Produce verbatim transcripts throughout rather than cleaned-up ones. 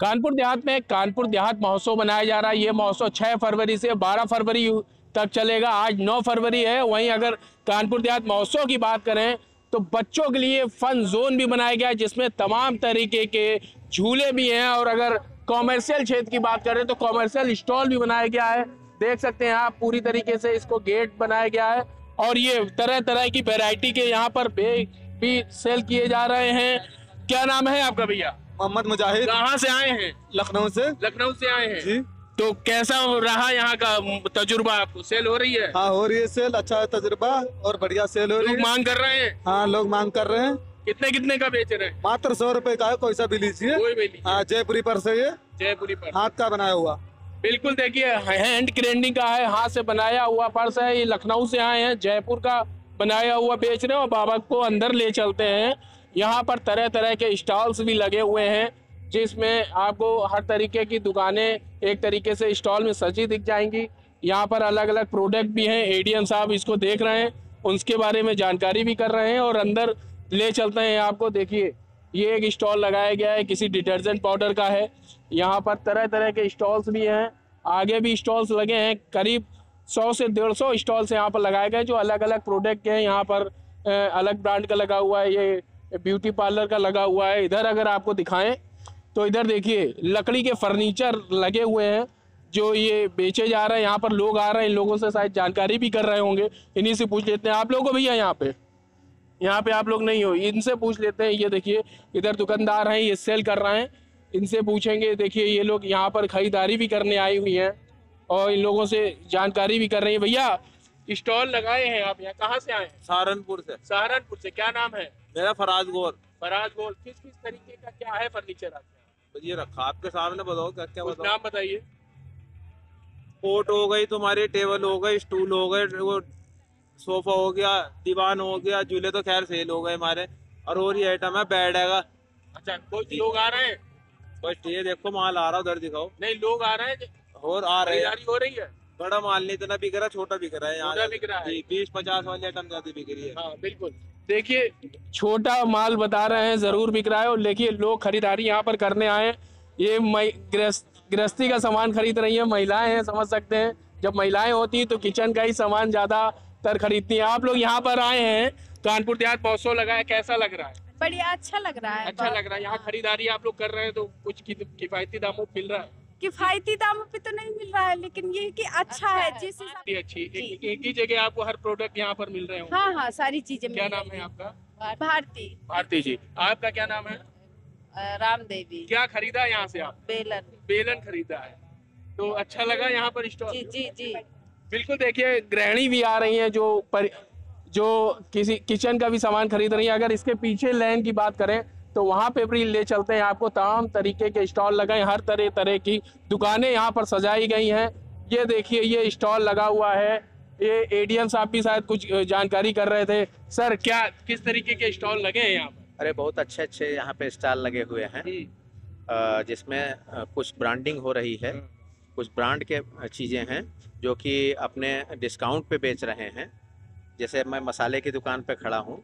कानपुर देहात में कानपुर देहात महोत्सव मनाया जा रहा है। ये महोत्सव छह फरवरी से बारह फरवरी तक चलेगा। आज नौ फरवरी है। वहीं अगर कानपुर देहात महोत्सव की बात करें तो बच्चों के लिए फन जोन भी बनाया गया है, जिसमें तमाम तरीके के झूले भी हैं। और अगर कॉमर्शियल क्षेत्र की बात करें तो कॉमर्शियल स्टॉल भी बनाया गया है। देख सकते हैं आप, पूरी तरीके से इसको गेट बनाया गया है और ये तरह तरह की वैरायटी के यहाँ पर बैग भी सेल किए जा रहे हैं। क्या नाम है आपका भैया? मोहम्मद मुजाहिद। कहाँ से आए हैं? लखनऊ से। लखनऊ से आए हैं जी। तो कैसा रहा यहाँ का तजुर्बा? आपको सेल हो रही है? हाँ हो रही है सेल, अच्छा है तजुर्बा और बढ़िया सेल हो रही है। लोग मांग कर रहे हैं? हाँ लोग मांग कर रहे हैं। कितने कितने का बेच रहे हैं? मात्र सौ रुपए का है, कोई सा भी लीजिए। कोई भी लीजिए। हाँ जयपुरी पर्स है ये, जयपुरी पर्स हाथ का बनाया हुआ। बिल्कुल, देखिए हैंड क्रेंडिंग का है, हाथ से बनाया हुआ पर्स है। ये लखनऊ से आए हैं, जयपुर का बनाया हुआ बेच रहे हैं और बाबा को अंदर ले चलते हैं। यहाँ पर तरह तरह के स्टॉल्स भी लगे हुए हैं, जिसमें आपको हर तरीके की दुकानें एक तरीके से स्टॉल में सजी दिख जाएंगी। यहाँ पर अलग अलग प्रोडक्ट भी हैं। एडीएम साहब इसको देख रहे हैं, उसके बारे में जानकारी भी कर रहे हैं और अंदर ले चलते हैं आपको। देखिए ये एक स्टॉल लगाया गया है, किसी डिटर्जेंट पाउडर का है। यहाँ पर तरह तरह के स्टॉल्स भी हैं, आगे भी स्टॉल्स लगे हैं। करीब सौ से डेढ़ सौ स्टॉल्स यहाँ पर लगाए गए जो अलग अलग प्रोडक्ट के हैं। यहाँ पर अलग ब्रांड का लगा हुआ है, ये ब्यूटी पार्लर का लगा हुआ है। इधर अगर आपको दिखाएं तो इधर देखिए लकड़ी के फर्नीचर लगे हुए हैं जो ये बेचे जा रहे हैं। यहाँ पर लोग आ रहे हैं, इन लोगों से शायद जानकारी भी कर रहे होंगे। इन्हीं से पूछ लेते हैं। आप लोगों को भैया यहाँ पे यहाँ पे आप लोग नहीं हो, इनसे पूछ लेते हैं। ये देखिए इधर दुकानदार हैं, ये सेल कर रहे हैं, इनसे पूछेंगे। देखिए ये लोग यहाँ पर खरीदारी भी करने आई हुई हैं और इन लोगों से जानकारी भी कर रही है। भैया स्टॉल लगाए हैं आप, यहाँ कहाँ से आए हैं? सहारनपुर से। सहारनपुर से। क्या नाम है? मेरा फराज गौर। फराज गौर। किस किस तरीके का क्या है फर्नीचर आपके यहाँ? ये रखा आपके सामने, बताओ क्या क्या बताओ। नाम बताइए। कोट हो गई तुम्हारी, टेबल हो गई, स्टूल हो गए, वो सोफा हो गया, दीवान हो गया, झूले तो खैर सेल हो गए हमारे। और ये आइटम है बेड है। अच्छा, कुछ लोग आ रहे हैं? बस ये देखो माल आ रहा, उधर दिखाओ। नहीं, लोग आ रहे हैं और आ रहे हैं, हो रही है। बड़ा माल नहीं इतना बिक रहा, छोटा बिक रहा है यहाँ बिक रहा है। बीस पचास वाली आइटम ज्यादा बिक रही है। हाँ बिल्कुल, देखिए छोटा माल बता रहे हैं, जरूर बिक रहा है। और देखिए लोग खरीदारी यहाँ पर करने आए। ये गृहस्थी का सामान खरीद रही है, महिलाएं हैं, समझ सकते हैं। जब महिलाएं होती हैं तो किचन का ही सामान ज्यादातर खरीदती हैं। आप लोग यहाँ पर आए हैं, कानपुर देहात महोत्सव लगा है, कैसा लग रहा है? बढ़िया, अच्छा लग रहा है। अच्छा लग रहा है। यहाँ खरीदारी आप लोग कर रहे हैं तो कुछ किफायती दामों मिल रहा है? किफायती दामों पे तो नहीं मिल रहा है, लेकिन ये कि अच्छा है। जिस अच्छी अच्छी एक, एक ही जगह आपको हर प्रोडक्ट यहाँ पर मिल रहे हैं? हाँ हाँ, सारी चीजें। क्या नाम है आपका? भारती। भारती जी। आपका क्या नाम है? राम देवी। क्या खरीदा यहाँ से आप? बेलन। बेलन खरीदा है, तो अच्छा लगा यहाँ पर स्टॉल? जी जी जी बिल्कुल। देखिए गृहिणी भी आ रही हैं जो पर, जो किसी किचन का भी सामान खरीद रही है। अगर इसके पीछे लाइन की बात करें तो वहाँ पे भी ले चलते हैं आपको। तमाम तरीके के स्टॉल लगाए, हर तरह तरह की दुकानें यहाँ पर सजाई गई हैं। ये देखिए ये स्टॉल लगा हुआ है। ये एडीएम साहब भी शायद कुछ जानकारी कर रहे थे। सर क्या किस तरीके के स्टॉल लगे हैं यहाँ पर? अरे बहुत अच्छे अच्छे यहाँ पे स्टॉल लगे हुए हैं, जिसमें कुछ ब्रांडिंग हो रही है, कुछ ब्रांड के चीज़ें हैं जो कि अपने डिस्काउंट पे बेच रहे हैं। जैसे मैं मसाले की दुकान पे खड़ा हूँ,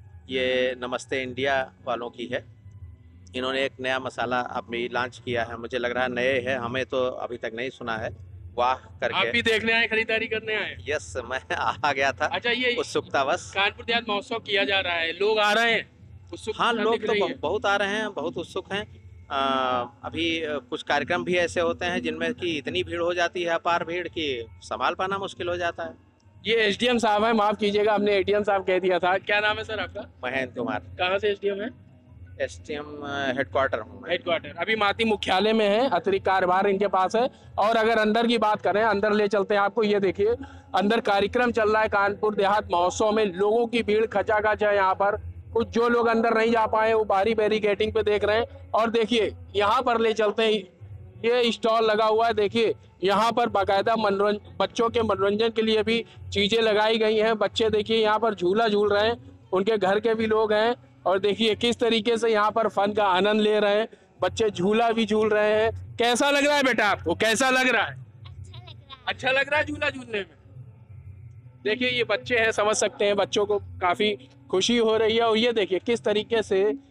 ये नमस्ते इंडिया वालों की है। इन्होंने एक नया मसाला अभी लॉन्च किया है, मुझे लग रहा है नए है, हमें तो अभी तक नहीं सुना है। वाह करके। आप भी देखने आए, खरीदारी करने आए? यस, मैं आ गया था। अच्छा, ये उत्सुकता बस। कानपुर देहात महोत्सव किया जा रहा है, लोग आ रहे हैं? हाँ, लोग तो बहुत आ रहे हैं, बहुत उत्सुक हैं। आ, अभी कुछ कार्यक्रम भी ऐसे होते हैं जिनमें कि इतनी भीड़ हो जाती है, अपार भीड़, की संभाल पाना मुश्किल हो जाता है। ये एसडीएम साहब है, माफ कीजिएगा हमने एडीएम साहब कह दिया था। क्या नाम है सर आपका? महेंद्र कुमार। कहाँ से एसडीएम है? एसडीएम हेडक्वार्टर हूँ। हेडक्वार्टर अभी माती मुख्यालय में है, अतिरिक्त कार्यभार इनके पास है। और अगर अंदर की बात करें, अंदर ले चलते हैं आपको। ये देखिए अंदर कार्यक्रम चल रहा है कानपुर देहात महोत्सव में। लोगों की भीड़ खचाखच है यहाँ पर। कुछ जो लोग अंदर नहीं जा पाए वो बाहरी बैरिकेडिंग पे देख रहे हैं। और देखिए यहाँ पर ले चलते हैं, ये स्टॉल लगा हुआ है। देखिए यहाँ पर बाकायदा मनोरंजन, बच्चों के मनोरंजन के लिए भी चीजें लगाई गई हैं। बच्चे देखिए यहाँ पर झूला झूल रहे हैं, उनके घर के भी लोग हैं। और देखिए किस तरीके से यहाँ पर फन का आनंद ले रहे हैं, बच्चे झूला भी झूल रहे हैं। कैसा लग रहा है बेटा आपको? कैसा लग रहा है? अच्छा लग रहा है झूला झूलने में। देखिए ये बच्चे हैं, समझ सकते हैं, बच्चों को काफी खुशी हो रही है। और ये देखिए किस तरीके से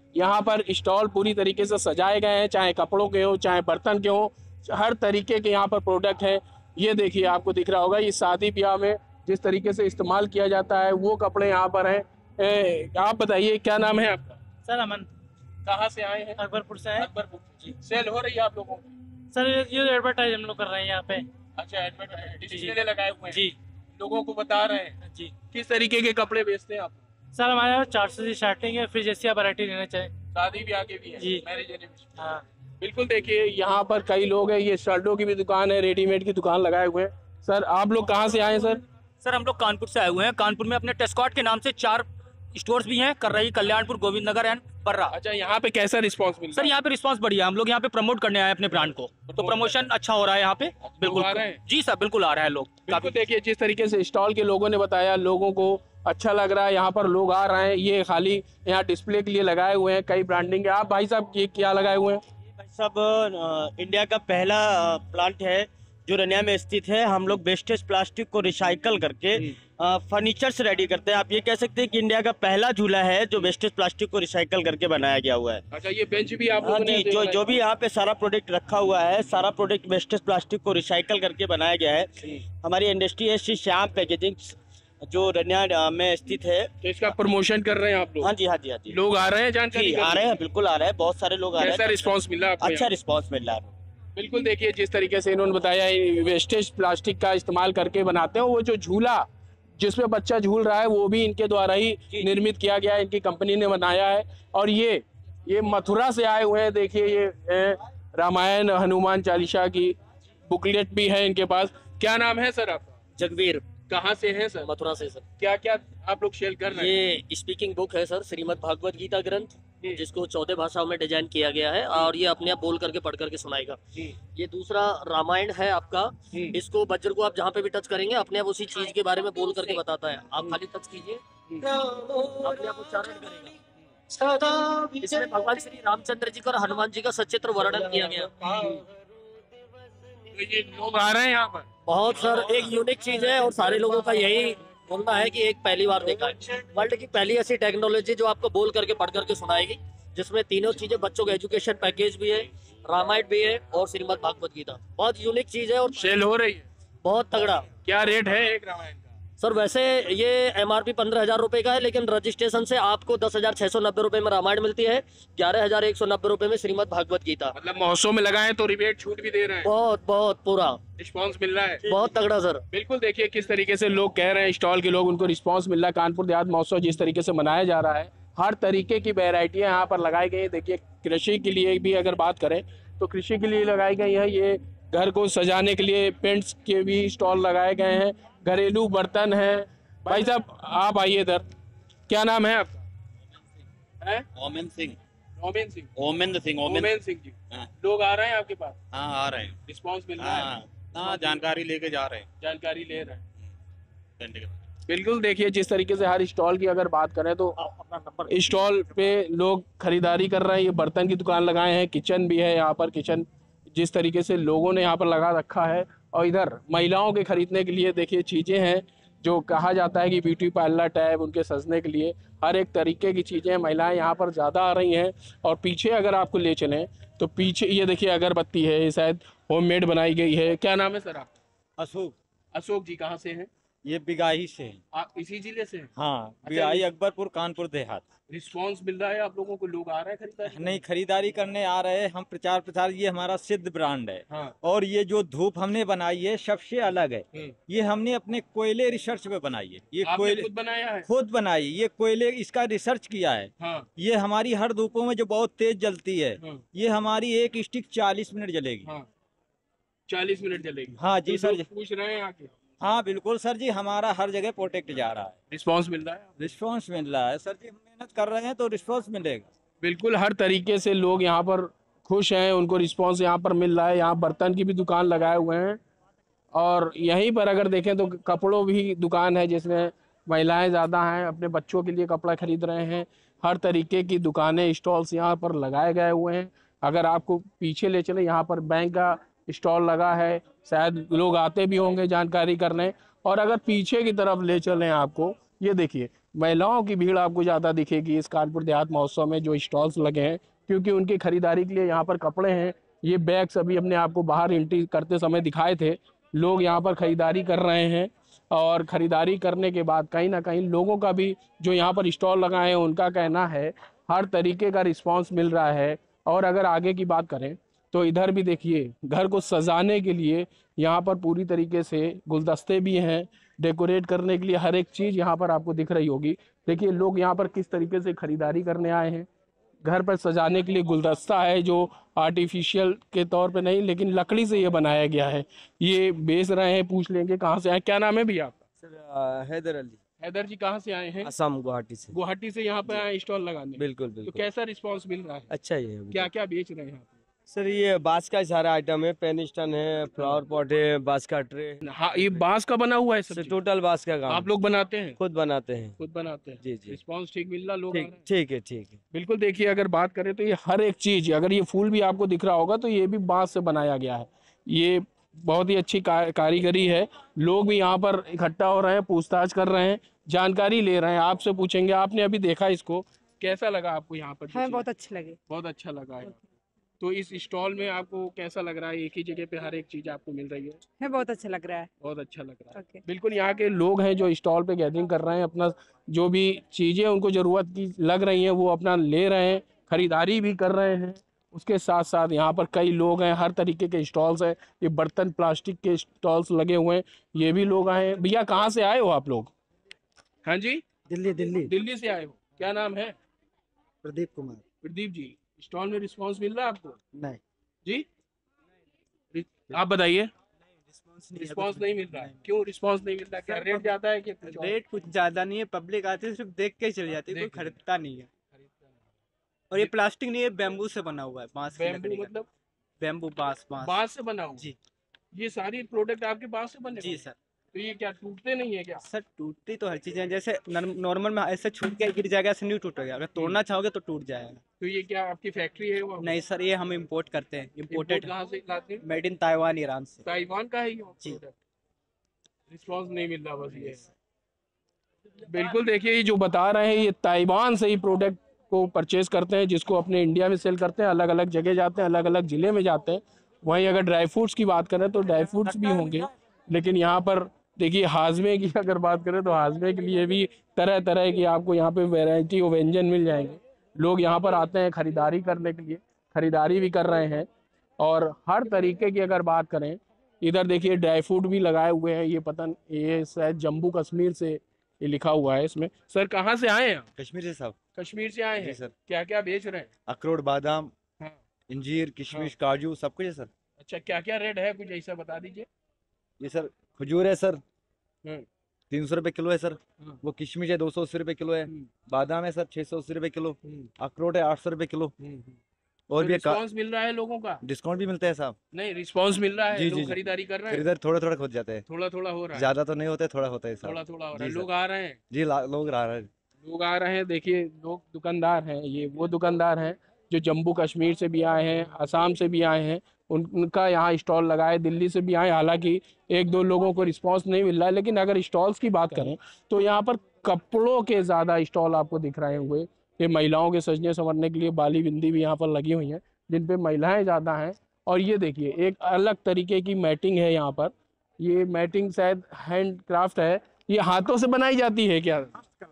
यहाँ पर स्टॉल पूरी तरीके से सजाए गए हैं, चाहे कपड़ों के हो चाहे बर्तन के हो, हर तरीके के यहाँ पर प्रोडक्ट है। ये देखिए आपको दिख रहा होगा, ये शादी ब्याह में जिस तरीके से इस्तेमाल किया जाता है वो कपड़े यहाँ पर हैं। आप बताइए क्या नाम है आपका? सर अमन। कहाँ से आए हैं? अकबरपुर से आए। अकबरपुर जी। सेल हो रही है आप लोगों की? सर ये एडवर्टाइज हम लोग कर रहे हैं यहाँ पे। अच्छा, एडवर्टाइज डिस्प्ले लगाए हुए हैं जी, लोगों को बता रहे हैं जी। किस तरीके के कपड़े बेचते हैं आप? सर हमारे यहाँ चार सौ से स्टार्टिंग है, फिर जैसी आप वैरायटी लेना चाहें। शादी ब्याह के भी है जी। Marriage anniversary. हाँ बिल्कुल, देखिए यहाँ पर कई लोग हैं, ये शर्टों की भी दुकान है, रेडीमेड की दुकान लगाए हुए हैं। सर आप लोग कहाँ से आए हैं सर? सर हम लोग कानपुर से आए हुए हैं। कानपुर में अपने टेस्कॉट के नाम से चार स्टोर्स भी हैं, कररही, कल्याणपुर, गोविंद नगर एंड बर्रा। अच्छा, यहाँ पे कैसा रिस्पांस मिल रहा सर है? यहाँ पे रिस्पांस बढ़िया है। हम लोग यहाँ पे प्रमोट करने आए हैं अपने ब्रांड को, तो प्रमोशन अच्छा हो रहा है यहाँ पे। बिल्कुल आ रहे हैं? जी सर, बिल्कुल आ रहा है लोग। बिल्कुल, देखिए जिस तरीके से स्टॉल के लोगों ने बताया, लोगों को अच्छा लग रहा है, यहाँ पर लोग आ रहे हैं। ये खाली यहाँ डिस्प्ले के लिए लगाए हुए हैं, कई ब्रांडिंग है। आप भाई साहब ये क्या लगाए हुए हैं? सब अ, इंडिया का पहला अ, प्लांट है जो रनिया में स्थित है। हम लोग वेस्टेज प्लास्टिक को रिसाइकल करके फर्नीचर्स रेडी करते हैं। आप ये कह सकते हैं कि इंडिया का पहला झूला है जो वेस्टेज प्लास्टिक को रिसाइकल करके बनाया गया हुआ है। अच्छा, ये बेंच भी आप हाँ लोगों ने जी, जो बनाया? जो भी यहाँ पे सारा प्रोडक्ट रखा हुआ है, सारा प्रोडक्ट वेस्टेज प्लास्टिक को रिसाइकल करके बनाया गया है। हमारी इंडस्ट्री है श्री श्याम पैकेजिंग, जो रनिया में स्थित है। तो इसका प्रमोशन कर रहे हैं आप लोग? हाँ जी, हाँ जी, हाँ जी। लोग आ रहे हैं जानकारी जी, आ रहे हैं, बिल्कुल आ रहे हैं, बहुत सारे लोग आ रहे कैसा हैं। रिस्पांस मिला आपको? अच्छा यहाँ? रिस्पॉन्स मिल रहा है। बिल्कुल, देखिए जिस तरीके से इन्होंने बताया, वेस्टेज प्लास्टिक का इस्तेमाल करके बनाते हैं। वो जो झूला जिसमें बच्चा झूल रहा है वो भी इनके द्वारा ही निर्मित किया गया है, इनकी कंपनी ने बनाया है। और ये ये मथुरा से आए हुए हैं। देखिए ये ए, रामायण हनुमान चालीसा की बुकलेट भी है इनके पास। क्या नाम है सर आपका? जगवीर, कहाँ से हैं सर? मथुरा से सर। क्या क्या आप लोग सेल कर रहे हैं? ये स्पीकिंग बुक है सर, श्रीमद् भागवत गीता ग्रंथ, जिसको चौदह भाषाओं में डिजाइन किया गया है और ये अपने आप बोल करके पढ़ करके सुनाएगा। ये दूसरा रामायण है आपका, इसको वज्र को आप जहाँ पे भी टच करेंगे अपने आप उसी चीज के बारे में बोल करके बताता है। आप खाली टच कीजिए, अपने आप उच्चारण करेगा। इसमें भगवान श्री रामचंद्र जी का और हनुमान जी का सचित्र वर्णन किया गया। तो ये लोग आ रहे हैं यहाँ पर? बहुत सर, एक यूनिक चीज है और सारे लोगों का यही बोलना है कि एक पहली बार देखा है। वर्ल्ड की पहली ऐसी टेक्नोलॉजी जो आपको बोल करके पढ़ करके सुनाएगी, जिसमें तीनों चीजें, बच्चों का एजुकेशन पैकेज भी है, रामायण भी है और श्रीमद् भागवत गीता। बहुत यूनिक चीज है और सेल हो रही है? बहुत तगड़ा। क्या रेट है एक रामायण का? सर वैसे ये एमआरपी पंद्रह हजार रुपए का है, लेकिन रजिस्ट्रेशन से आपको दस हजार छह सौ नब्बे रुपए में रामायण मिलती है, ग्यारह हजार एक सौ नब्बे रुपए में श्रीमद् भागवत गीता। मतलब महोत्सव में लगाए तो रिबेट छूट भी दे रहे हैं? बहुत बहुत पूरा रिस्पांस मिल रहा है? बहुत तगड़ा सर। बिल्कुल, देखिए किस तरीके से लोग कह रहे हैं, स्टॉल के लोग, उनको रिस्पांस मिल रहा है। कानपुर देहात महोत्सव जिस तरीके से मनाया जा रहा है, हर तरीके की वेराइटियां यहाँ पर लगाई गई है। देखिए कृषि के लिए भी अगर बात करें तो कृषि के लिए लगाई गई है। ये घर को सजाने के लिए पेंट्स के भी स्टॉल लगाए गए हैं, घरेलू बर्तन है। भाई साहब आप आइए इधर, क्या नाम है आपका? है ओमेन सिंह। ओमेन सिंह? ओमेंद्र सिंह। ओमेन सिंह जी। हाँ। लोग आ रहे हैं आपके पास? हाँ आ रहे हैं। रिस्पांस मिल रहा है? हाँ, हाँ जानकारी लेके जा रहे हैं। जानकारी ले रहे हैं। घंटे के बाद। बिल्कुल, देखिए जिस तरीके से हर स्टॉल की अगर बात करें तो स्टॉल पे लोग खरीदारी कर रहे हैं। ये बर्तन की दुकान लगाए हैं, किचन भी है यहाँ पर। किचन जिस तरीके से लोगों ने यहाँ पर लगा रखा है। और इधर महिलाओं के खरीदने के लिए देखिए चीज़ें हैं, जो कहा जाता है कि ब्यूटी पार्लर टाइप, उनके सजने के लिए हर एक तरीके की चीज़ें महिलाएं यहाँ पर ज़्यादा आ रही हैं। और पीछे अगर आपको ले चलें तो पीछे ये देखिए अगरबत्ती है, ये शायद होममेड बनाई गई है। क्या नाम है सर आप? अशोक। अशोक जी, कहाँ से हैं? ये बिगाही से हैं। आप इसी जिले से हैं? हाँ, बिगाही अकबरपुर कानपुर देहात। रिस्पांस मिल रहा है आप लोगों को? लोग आ रहे हैं खरीदारी? नहीं, खरीदारी करने आ रहे हैं हम। प्रचार प्रचार, ये हमारा सिद्ध ब्रांड है। हाँ। और ये जो धूप हमने बनाई है सबसे अलग है। ये हमने अपने कोयले रिसर्च पे बनाई है। ये आपने कोयले खुद बनाया है? खुद बनाई। ये कोयले, इसका रिसर्च किया है। हाँ। ये हमारी हर धूपों में जो बहुत तेज जलती है, हाँ। ये हमारी एक स्टिक चालीस मिनट जलेगी। हाँ। चालीस मिनट जलेगी? हाँ जी तो सर। लोग पूछ रहे हैं आके? हाँ बिल्कुल सर जी, हमारा हर जगह प्रोटेक्ट जा रहा है। रिस्पांस मिल रहा है? रिस्पॉन्स मिल रहा है सर जी, हम मेहनत कर रहे हैं तो रिस्पॉन्स मिलेगा। बिल्कुल, हर तरीके से लोग यहाँ पर खुश हैं, उनको रिस्पांस यहाँ पर मिल रहा है। यहाँ बर्तन की भी दुकान लगाए हुए हैं और यहीं पर अगर देखें तो कपड़ों भी दुकान है, जिसमें महिलाएं ज़्यादा हैं, अपने बच्चों के लिए कपड़ा खरीद रहे हैं। हर तरीके की दुकानें, स्टॉल्स यहाँ पर लगाए गए हुए हैं। अगर आपको पीछे ले चले, यहाँ पर बैंक का स्टॉल लगा है, शायद लोग आते भी होंगे जानकारी करने। और अगर पीछे की तरफ ले चलें आपको, ये देखिए महिलाओं की भीड़ आपको ज़्यादा दिखेगी इस कानपुर देहात महोत्सव में जो स्टॉल्स लगे हैं, क्योंकि उनकी खरीदारी के लिए यहाँ पर कपड़े हैं। ये बैग्स अभी अपने आप को बाहर एंट्री करते समय दिखाए थे। लोग यहाँ पर खरीदारी कर रहे हैं और ख़रीदारी करने के बाद कहीं ना कहीं लोगों का भी जो यहाँ पर स्टॉल लगाए हैं उनका कहना है हर तरीके का रिस्पांस मिल रहा है। और अगर आगे की बात करें तो इधर भी देखिए घर को सजाने के लिए यहाँ पर पूरी तरीके से गुलदस्ते भी हैं, डेकोरेट करने के लिए हर एक चीज़ यहाँ पर आपको दिख रही होगी। देखिए लोग यहाँ पर किस तरीके से ख़रीदारी करने आए हैं। घर पर सजाने के लिए गुलदस्ता है जो आर्टिफिशियल के तौर पे नहीं लेकिन लकड़ी से ये बनाया गया है। ये बेच रहे हैं, पूछ लेंगे कहाँ से आए, क्या नाम है भैया आपका? सर हैदर अली। हैदर जी कहाँ से आए हैं? असम गुवाहाटी से। गुवाहाटी से यहाँ पे आए स्टॉल लगाने? बिल्कुल तो बिल्कुल। कैसा रिस्पांस मिल रहा है? अच्छा ही है। क्या क्या बेच रहे हैं यहाँ पे? सर ये बांस का सारा आइटम है, पेन स्टैंड है, फ्लावर पॉट है, बांस का ट्रे। हाँ, ये बांस का बना हुआ है सब सर चीज़? टोटल बांस का काम आप लोग बनाते हैं? खुद बनाते हैं। खुद बनाते हैं? जी जी। रिस्पांस ठीक मिल रहा, लोग आ ठीक रहे हैं? ठीक है ठीक है। बिल्कुल। देखिए अगर बात करें तो ये हर एक चीज़, अगर ये फूल भी आपको दिख रहा होगा तो ये भी बांस से बनाया गया है। ये बहुत ही अच्छी का, कारीगरी है। लोग भी यहाँ पर इकट्ठा हो रहे हैं, पूछताछ कर रहे हैं, जानकारी ले रहे हैं। आपसे पूछेंगे, आपने अभी देखा इसको, कैसा लगा आपको यहाँ पर? हमें बहुत अच्छे लगे। बहुत अच्छा लगा है। तो इस स्टॉल में आपको कैसा लग रहा है? एक ही जगह पे हर एक चीज़ आपको मिल रही है? हमें बहुत अच्छा लग रहा है। बहुत अच्छा लग रहा है। ओके। बिल्कुल। यहाँ के लोग हैं जो स्टॉल पे गैदरिंग कर रहे हैं, अपना जो भी चीज़ें उनको ज़रूरत की लग रही हैं वो अपना ले रहे हैं, ख़रीदारी भी कर रहे हैं। उसके साथ साथ यहाँ पर कई लोग हैं, हर तरीके के स्टॉल्स हैं। ये बर्तन प्लास्टिक के स्टॉल्स लगे हुए हैं, ये भी लोग आए हैं। भैया कहाँ से आए हो आप लोग? हाँ जी, दिल्ली दिल्ली। दिल्ली से आए हो। क्या नाम है? प्रदीप कुमार। प्रदीप जी, स्टॉल में रिस्पांस मिल रहा है आपको? नहीं जी, आप बताइए। रिस्पांस नहीं मिल रहा है? क्यों रिस्पांस नहीं मिल रहा है? क्या रेट ज्यादा है कि कुछ और? रेट कुछ ज्यादा नहीं है, पब्लिक आती है सिर्फ देख के ही चली जाती है, कोई खरीदता नहीं है। और ये प्लास्टिक नहीं है, बैम्बू से बना हुआ है, बांस की बैम्बू लकड़ी का। मतलब? बैम्बू बांस बांस बांस से बना हुआ? जी। ये सारी प्रोडक्ट आपके बांस से बने? जी सर। तो ये क्या टूटते नहीं है क्या? सर टूटती तो हर चीज है, जैसे नॉर्मल में ऐसे छूट के गिर जाएगा, ऐसे नहीं टूटेगा। अगर तोड़ना चाहोगे तो टूट जाएगा। तो ये क्या आपकी फैक्ट्री है वो? नहीं सर, ये हम इम्पोर्ट करते हैं, इम्पोर्टेड, कहाँ से लाते हैं? मेड इन ताइवान, ईरान से। ताइवान का है ये जी। प्रोडक्ट? रिस्पांस नहीं मिल रहा बस ये। बिल्कुल। देखिए ये जो बता रहे हैं ये ताइवान से ही प्रोडक्ट को परचेज करते हैं, जिसको अपने इंडिया में सेल करते हैं। अलग अलग जगह जाते हैं, अलग अलग ज़िले में जाते हैं। वहीं अगर ड्राई फ्रूट्स की बात करें तो ड्राई फ्रूट्स भी होंगे, लेकिन यहाँ पर देखिए हाजमे की अगर बात करें तो हाजमे के लिए भी तरह तरह की आपको यहाँ पे वैरायटी और व्यंजन मिल जाएंगे। लोग यहाँ पर आते हैं खरीदारी करने के लिए, खरीदारी भी कर रहे हैं। और हर तरीके की अगर बात करें, इधर देखिए ड्राई फ्रूट भी लगाए हुए हैं। ये पता ये शायद जम्मू कश्मीर से ये लिखा हुआ है इसमें। सर कहाँ से आए हैं? कश्मीर से साहब। कश्मीर से आए हैं सर। क्या क्या बेच रहे हैं? अखरोट, बादाम, हाँ। इंजीर, किशमिश, काजू, सब कुछ है सर। अच्छा, क्या क्या रेट है कुछ ऐसा बता दीजिए। ये सर खजूर है सर, हम्म। तीन सौ रुपए किलो है सर। हाँ। वो किशमिश है दो सौ अस्सी रुपए किलो है। हम्म। बादाम है सर छह सौ अस्सी रुपए किलो। हम्म। अखरोट है आठ सौ रुपए किलो। हम्म। और तो भी रिस्पांस मिल रहा है लोगों का? डिस्काउंट भी मिलता है साहब। नहीं, रिस्पांस मिल रहा है, जी, लोग जी, जी। खरीदारी कर रहे हैं? इधर थोड़ा थोड़ा खुद जाता है, थोड़ा थोड़ा हो रहा है? ज्यादा तो नहीं होता है, थोड़ा होता है साहब। थोड़ा थोड़ा हो रहा है। जी सर। लोग आ रहे हैं? जी ला- लोग आ रहे हैं। लोग आ रहे हैं। देखिए लोग दुकानदार हैं, ये वो दुकानदार हैं जो जम्मू कश्मीर से भी आए हैं, असम से भी आए हैं। उन उनका यहाँ स्टॉल लगाए, दिल्ली से भी आए। हालांकि एक दो लोगों को रिस्पांस नहीं मिल रहा है, लेकिन अगर स्टॉल्स की बात करें तो यहाँ पर कपड़ों के ज़्यादा स्टॉल आपको दिख रहे हुए। ये महिलाओं के सजने संवरने के लिए बाली बिंदी भी यहाँ पर लगी हुई हैं, जिन पे महिलाएं ज़्यादा हैं। और ये देखिए एक अलग तरीके की मैटिंग है यहाँ पर। ये मैटिंग शायद हैंड क्राफ्ट है। ये हाथों से बनाई जाती है क्या?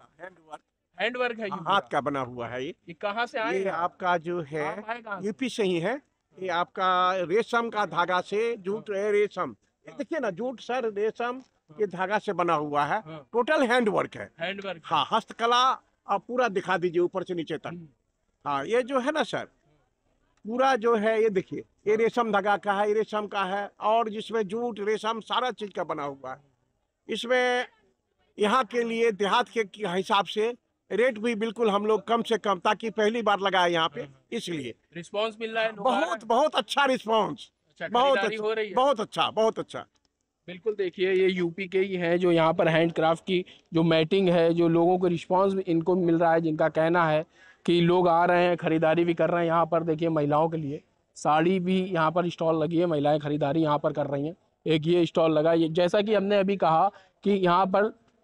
हैंड वर्क है? हाथ का बना हुआ है ये। ये कहाँ से आए ये हैं? आपका जो है आप आए कहाँ से? यूपी से ही है। ये आपका रेशम का धागा से जूट है, रेशम। ये देखिए ना, जूट सर रेशम के धागा से बना हुआ है। हाँ। टोटल हैंड वर्क है। Hand work. हाँ, हस्तकला आप पूरा दिखा दीजिए ऊपर से नीचे तक। हाँ, ये जो है ना सर, पूरा जो है ये देखिए, ये रेशम धागा का है, ये रेशम का है, और जिसमें जूट रेशम सारा चीज का बना हुआ है। इसमें यहाँ के लिए देहात के के हिसाब से रेट भी बिल्कुल हम लोग कम से कम, ताकि पहली बार लगाए यहाँ पे, इसलिए रिस्पांस मिल रहा है? लोग आ रहे बहुत हैं? बहुत अच्छा रिस्पांस। अच्छा, बहुत खरीदारी अच्छा, हो रही है? बहुत अच्छा, बहुत अच्छा। बिल्कुल। देखिए ये यूपी के ही हैं जो यहाँ पर हैंडक्राफ्ट की जो मैटिंग है, जो लोगों को रिस्पांस इनको मिल रहा है, जिनका कहना है कि लोग आ रहे हैं, खरीदारी भी कर रहे हैं। यहाँ पर देखिए महिलाओं के लिए साड़ी भी यहाँ पर स्टॉल लगी है, महिलाएं खरीदारी यहाँ पर कर रही हैं। एक ये स्टॉल लगा, ये जैसा कि हमने अभी कहा कि यहाँ पर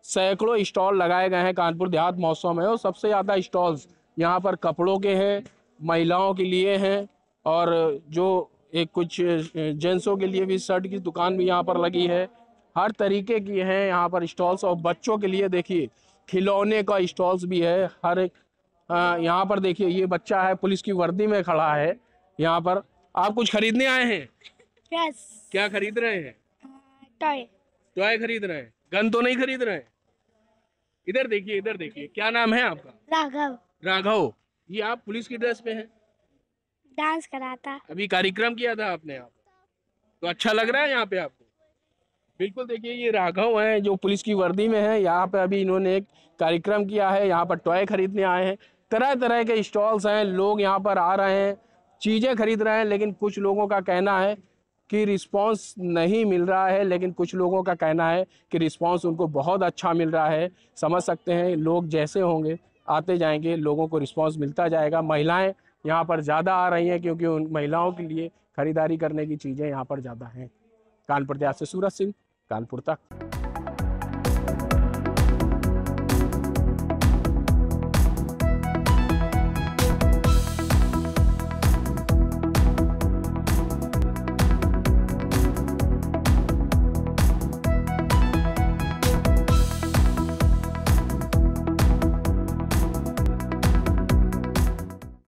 सैकड़ों स्टॉल लगाए गए हैं कानपुर देहात महोत्सव में, और सबसे ज़्यादा स्टॉल्स यहाँ पर कपड़ों के हैं, महिलाओं के लिए हैं, और जो एक कुछ जेंट्सों के लिए भी शर्ट की दुकान भी यहाँ पर लगी है। हर तरीके की हैं यहाँ पर स्टॉल्स, और बच्चों के लिए देखिए खिलौने का स्टॉल्स भी है। हर एक यहाँ पर देखिए, ये बच्चा है पुलिस की वर्दी में खड़ा है यहाँ पर। आप कुछ खरीदने आए हैं? यस। क्या खरीद रहे हैं? टॉय। टॉय खरीद रहे हैं, गन तो नहीं खरीद रहे हैं? इधर देखिए, इधर देखिए, क्या नाम है आपका? राघव। राघव, ये आप पुलिस की ड्रेस में हैं? डांस करा था। अभी कार्यक्रम किया था आपने यहाँ, तो अच्छा लग रहा है यहाँ पे आपको? बिल्कुल, देखिए ये राघव हैं जो पुलिस की वर्दी में है। यहाँ पे अभी इन्होंने एक कार्यक्रम किया है, यहाँ पर टॉय खरीदने आए हैं। तरह तरह के स्टॉल्स हैं, लोग यहाँ पर आ रहे हैं, चीज़ें खरीद रहे हैं, लेकिन कुछ लोगों का कहना है कि रिस्पांस नहीं मिल रहा है, लेकिन कुछ लोगों का कहना है कि रिस्पांस उनको बहुत अच्छा मिल रहा है। समझ सकते हैं, लोग जैसे होंगे आते जाएंगे, लोगों को रिस्पांस मिलता जाएगा। महिलाएं यहाँ पर ज़्यादा आ रही हैं क्योंकि उन महिलाओं के लिए खरीदारी करने की चीज़ें यहाँ पर ज़्यादा हैं। कानपुर देहात से सूरज सिंह, कानपुर तक।